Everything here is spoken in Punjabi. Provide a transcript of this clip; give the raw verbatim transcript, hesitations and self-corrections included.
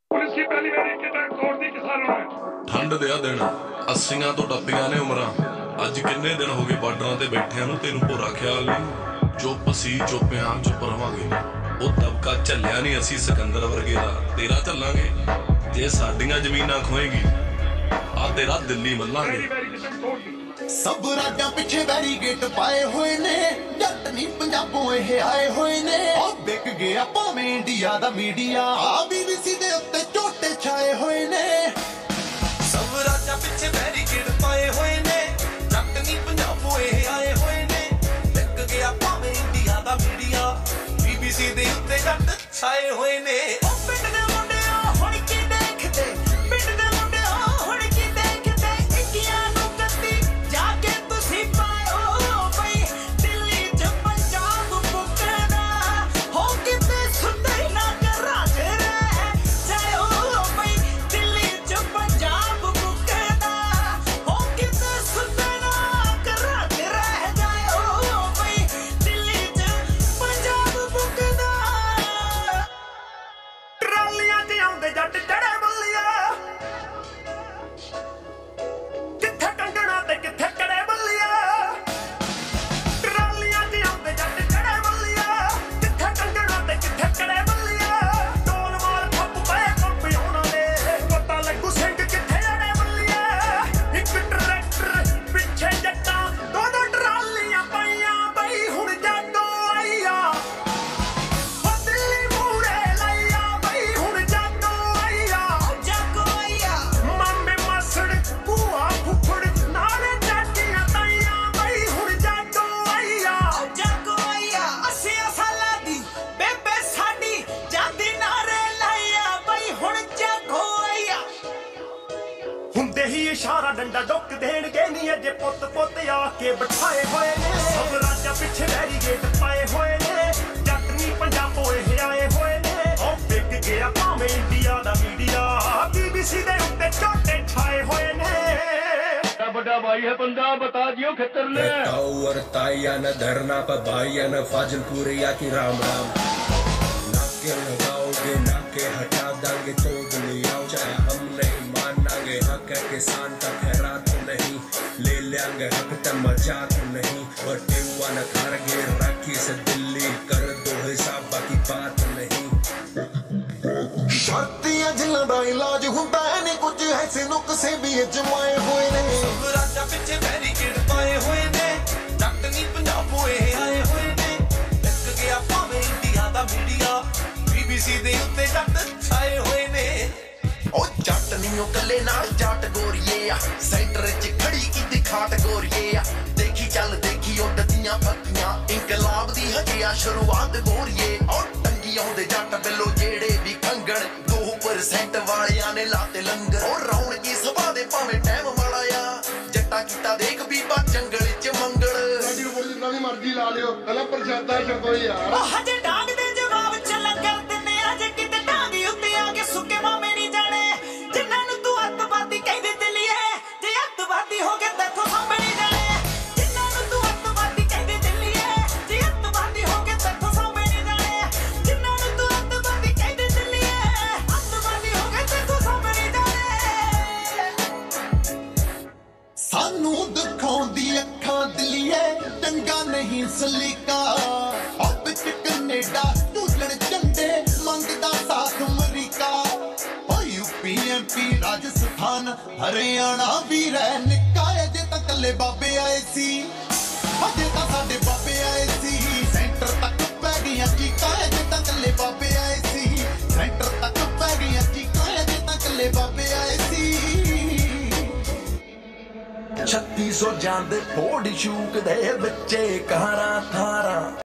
ਠੰਡ ਦੇ ਆ ਦਿਨ ਅੱਸੀਆਂ ਤੋਂ ਟੱਪੀਆਂ ਨੇ ਉਮਰਾਂ ਅੱਜ ਕਿੰਨੇ ਦਿਨ ਹੋ ਗਏ ਬਾਰਡਰਾਂ ਤੇ ਬੈਠਿਆਂ ਨੂੰ ਤੈਨੂੰ ਭੋਰਾ ਖਿਆਲ ਨਹੀਂ ਚੁੱਪ ਸੀ ਚੁੱਪਿਆਂ ਚੁੱਪ ਰਵਾਂਗੇ ਉਹ ਦਬਕਾ ਝੱਲਿਆ ਨਹੀਂ ਅਸੀਂ ਸਿਕੰਦਰ ਵਰਗੇ ਦਾ ਤੇਰਾ ਝੱਲਾਂਗੇ ਜੇ ਸਾਡੀਆਂ ਜ਼ਮੀਨਾਂ ਖੋਏਗੀ ਆ ਤੇਰਾ ਦਿੱਲੀ ਮੱਲਾਂਗੇ ਸਭ ਰਾਜਾਂ ਪਿੱਛੇ ਬੈਰੀਗੇਟ ਪਾਏ ਹੋਏ ਨੇ ਜੱਟ ਨਹੀਂ ਪੰਜਾਬੋਂ ਇਹ ਆਏ ਹੋਏ ਨੇ ਉਹ ਵਿਕ ਗਿਆ ਭਾਵੇਂ ਇੰਡੀਆ ਦਾ ਮੀਡੀਆ ਆ ਬੀਬੀਸੀ ਦੇ ਉੱਤੇ ਝੋਟੇ ਛਾਏ ਹੋਏ ਨੇ ਸਭ ਰਾਜਾਂ ਪਿੱਛੇ ਬੈਰੀਗੇਟ ਪਾਏ ਹੋਏ ਨੇ ਜੱਟ ਨਹੀਂ ਪੰਜਾਬੋਂ ਇਹ ਆਏ ਹੋਏ ਨੇ ਵਿਕ ਗਿਆ ਭਾਵੇਂ ਇੰਡੀਆ ਦਾ ਮੀਡੀਆ ਬੀਬੀਸੀ ਦੇ ਉੱਤੇ ਜੱਟ ਛਾਏ ਹੋਏ ਨੇ ਉਹ ਪਿੰਡ ਦੇ ਮੁੰਡਿਆਂ ਹੁਣ ਕੀ ਦੇਖਦੇ ਪਿੰਡ ਦੇ ਮੁੰਡਿਆਂ ਹੁਣ ਕੀ ਦੇਖਦੇ ਇੱਕੀਆਂ ਨੂੰ ਕੱਤੀ ਜਾ ਕੇ ਤੁਸੀਂ ਪਾਇਓ ਬਈ ਦਿੱਲੀ ਚ ਪੰਜਾਬ ਪੁੱਕਦਾ ਹੋ ਕਿਤੇ ਸੁਣਦੇ ਨਾ ਘਰਾਂ ਚ ਰਹਿ ਜਾਇਓ ਬਈ ਦਿੱਲੀ ਚ ਪੰਜਾਬ ਪੁੱਕਦਾ ਹੋ ਕਿਤੇ ਸੁਣਦੇ ਨਾ ਘਰਾਂ ਚ ਰਹਿ ਜਾਇਓ ਬਈ ਦਿੱਲੀ ਚ ਪੰਜਾਬ ਪੁੱਕਦਾ ਟਰਾਲੀਆਂ ਤੇ ਆਉਂਦੇ ਜੱਟ ਚੜੇ ਬੱਲੀਆ ਕਿੱਥੇ ਕੰਗਣਾ ਤੇ ਕਿੱਥੇ ਕੜੇ ਬੱਲੀਆ ਟਰਾਲੀਆਂ ਤੇ ਆਉਂਦੇ ਜੱਟ ਚੜੇ ਬੱਲੀਆ ਕਿੱਥੇ ਕੰਗਣਾ ਤੇ ਕਿੱਥੇ ਕੜੇ ਬੱਲੀਆ ਢੋਲ ਮਾਰ ਖੱਪ ਪਏ ਕੰਬੇ ਉਹਨਾਂ ਦੇ ਪਤਾ ਲੱਗੂ ਸਿੰਘ ਕਿੱਥੇ ਅੜੇ ਬੱਲੀਆ ਇੱਕ ਟਰੈਕਟਰ ਪਿੱਛੇ ਜੱਟਾਂ ਦੋ ਦੋ ਟਰਾਲੀਆਂ ਪਈਆਂ ਬਈ ਹੁਣ ਜਾਗੋ ਆਈਆ ਉਹ ਦਿੱਲੀ ਮੂਰੇ ਲਈਆ ਬਈ ਹੁਣ ਜਾਗੋ ਆਈਆ ਜਾਗੋ ਆਈਆ ਮਾਮੇ ਮਾਸੜ ਭੂਆ ਫੁੱਫੜ ਨਾਲੇ ਚਾਚੀਆਂ ਤਾਈਆਂ ਬਈ ਹੁਣ ਜਾਗੋ ਆਈਆ ਜਾਗੋ ਆਈਆ ਅੱਸੀ ਸਾਲਾਂ ਦੀ ਬੇਬੇ ਸਾਡੀ ਜਾਂਦੀ ਨਾਰੇ ਲਾਇਆ ਬਈ ਹੁਣ ਜਾਗੋ ਆਈਆ ਹੁੰਦੇ ਹੀ ਇਸ਼ਾਰਾ ਡੰਡਾ ਡੁੱਕ ਦੇਣਗੇ ਨਹੀਂ ਅਜੇ ਪੁੱਤ ਪੁੱਤ ਆ ਕੇ ਬਿਠਾਏ ਹੋਏ ਨੇ ਸਭ ਰਾਜਾਂ ਪਿੱਛੇ ਬੈਰੀਗੇਟ ਪਾਏ ਹੋਏ ਨੇ ਜੱਟ ਨਹੀਂ ਪੰਜਾਬੋਂ ਇਹ ਆਏ ਹੋਏ ਨੇ ਉਹ ਵਿਕ ਗਿਆ ਭਾਵੇਂ ਇੰਡੀਆ ਦਾ ਮੀਡੀਆ ਬੀਬੀਸੀ ਦੇ ਉੱਤੇ ਝੋਟੇ ਛਾਏ ਹੋਏ ਨੇ बड़ा भाई है बंदा बता दियो खतर ले ताऊ और ताइया न धरना पर भाइया न फाजिलपुरिया की राम राम नाके लगाओगे नाके हटा देंगे तो दुनिया चाहे हम नहीं मानांगे हक है किसान का खैरात नहीं ले लेंगे हक तक मजाक नहीं और टेवा न खारगे राखी से दिल्ली कर दो हिसाब बाकी बात नहीं ਛਾਤੀਆਂ ਜਿਲ੍ਹਾਂ ਦਾ ਇਲਾਜ ਹੁੰਦਾ ਨਹੀਂ ਕੁਝ ਐਸੇ ਨੁਕਸੇ ਵੀ ਅਜਮਾਏ ਹੋਏ ਨੇ ਸਭ ਰਾਜਾਂ ਪਿੱਛੇ ਬੈਰੀਕੇਡ ਪਾਏ ਹੋਏ ਨੇ ਜੱਟ ਨਹੀਂ ਪੰਜਾਬੋਂ ਇਹ ਆਏ ਹੋਏ ਨੇ ਵਿਕ ਗਿਆ ਭਾਵੇਂ ਇੰਡੀਆ ਦਾ ਮੀਡੀਆ ਬੀਬੀਸੀ ਦੇ ਉੱਤੇ ਜੱਟ ਛਾਏ ਹੋਏ ਨੇ ਉਹ ਜੱਟ ਨਹੀਂ ਉਹ ਕੱਲੇ ਨਾਲ ਜੱਟ ਗੋਰੀਏ ਆ ਸੈਂਟਰ 'ਚ ਖੜੀ ਕੀਤੀ ਖਾਟ ਗੋਰੀਏ ਆ ਦੇਖੀ ਚੱਲ ਦੇਖੀ ਉੱਡਦੀਆਂ ਪੱਤੀਆਂ ਇਨਕਲਾਬ ਦੀ ਹਜਿਆ ਸ਼ੁਰੂਆਤ ਗੋਰੀਏ ਉਹ ਟੰਗੀ ਆਉਂਦੇ ਜੱਟ ਬਿੱਲੋ ਜਿਹੜੇ ਵੀ ਖੰਗਣ ਦੋ ਪਰਸੈਂਟ ਵਾਲਿਆਂ ਨੇ ਲਾਤੇ ਲੰਗਰ ਉਹ ਰੌਣਕੀ ਸਭਾ ਦੇ ਭਾਵੇਂ ਟਾਈਮ ਮਾੜਾ ਆ ਜੱਟਾ ਕੀਤਾ ਦੇਖ ਬੀਬਾ ਜੰਗਲ 'ਚ ਮੰਗਲ ਸਾਡੀ ਨੂੰ ਬੋਲੀ ਜਿੰਨਾ ਵੀ ਮਰਜ਼ੀ ਲਾ ਲਿਓ ਪਹਿਲਾਂ ਪ੍ਰਸ਼ਾਦਾ ਛਕੋ ਯਾਰ ਉਹ ਹਜੇ ਡਾਂਗ ਦੇ ਜਵਾਬ ਚ ਲੰਗਰ ਦਿੰਦੇ ਅਜੇ ਕਿਤੇ ਡਾਂਗ ਉੱਤੇ ਆ ਕੇ ਸੁੱਕੇ ਮਾਮੇ ਨਹੀਂ ਜਾਣੇ ਜਿਨ੍ਹਾਂ ਨੂੰ ਤੂੰ ਅੱਤਵਾਦੀ ਕਹਿੰਦੇ ਦਿੱਲੀਏ ਜੇ ਅੱਤਵਾਦੀ ਹੋ ਗਏ ਤੇਥੋਂ ਸਾਂਭੇ ਨਹੀਂ ਜਾਣੇ ਜਿਨ੍ਹਾਂ ਨੂੰ ਤੂੰ ਅੱਤਵਾਦੀ ਕਹਿੰਦੇ ਦਿੱਲੀਏ ਜੇ ਅੱਤਵਾਦੀ ਹੋ ਗਏ ਤੇਥੋਂ ਸਾਂਭੇ ਨਹੀਂ ਜਾਣੇ ਜਿਨ੍ਹਾਂ ਨੂੰ ਤੂੰ ਅੱਤਵਾਦੀ ਕਹਿੰਦੇ ਦਿੱਲੀਏ ਅੱਤਵਾਦੀ ਹੋ ਗਏ ਤੇਥੋਂ ਸਾਂਭੇ ਨਹੀਂ ਜਾਣੇ ਸਾਨੂੰ ਦਿਖਾਉਂਦੀ ਅੱਖਾਂ ਦਿੱਲੀਏ ਚੰਗਾ ਨਹੀਂ ਸਲੀਕਾ ਉਹ ਵਿੱਚ ਕੈਨੇਡਾ ਝੂਲਣ ਝੰਡੇ ਮੰਗਦਾ ਸਾਥ ਅਮਰੀਕਾ ਉਹ ਯੂਪੀ ਐਮਪੀ ਰਾਜਸਥਾਨ ਹਰਿਆਣਾ ਵੀ ਰਹਿ ਨਿਕਾਏ ਜੇ ਤਾਂ ਕੱਲੇ ਬਾਬੇ ਆਏ ਸੀ ਅਜੇ ਤਾਂ ਸਾਡੇ ਬਾਬੇ ਆਏ ਸੀ ਸੈਂਟਰ ਤੱਕ ਪੈ ਗਈਆਂ ਚੀਕਾਂ ਜੇ ਤਾਂ ਕੱਲੇ ਬਾਬੇ ਆਏ ਸੀ ਸੈਂਟਰ ਤੱਕ ਪੈ ਗਈਆਂ ਚੀਕਾਂ ਜੇ ਤਾਂ ਕੱਲੇ ਬਾਬੇ ਆਏ ਸੀ ਛੱਤੀ ਸੌ ਜਾਂਦੇ ਫੋੜ ਸ਼ੂਕ ਦੇ ਬੱਚੇ ਕਾਰਾਂ ਥਾਰਾਂ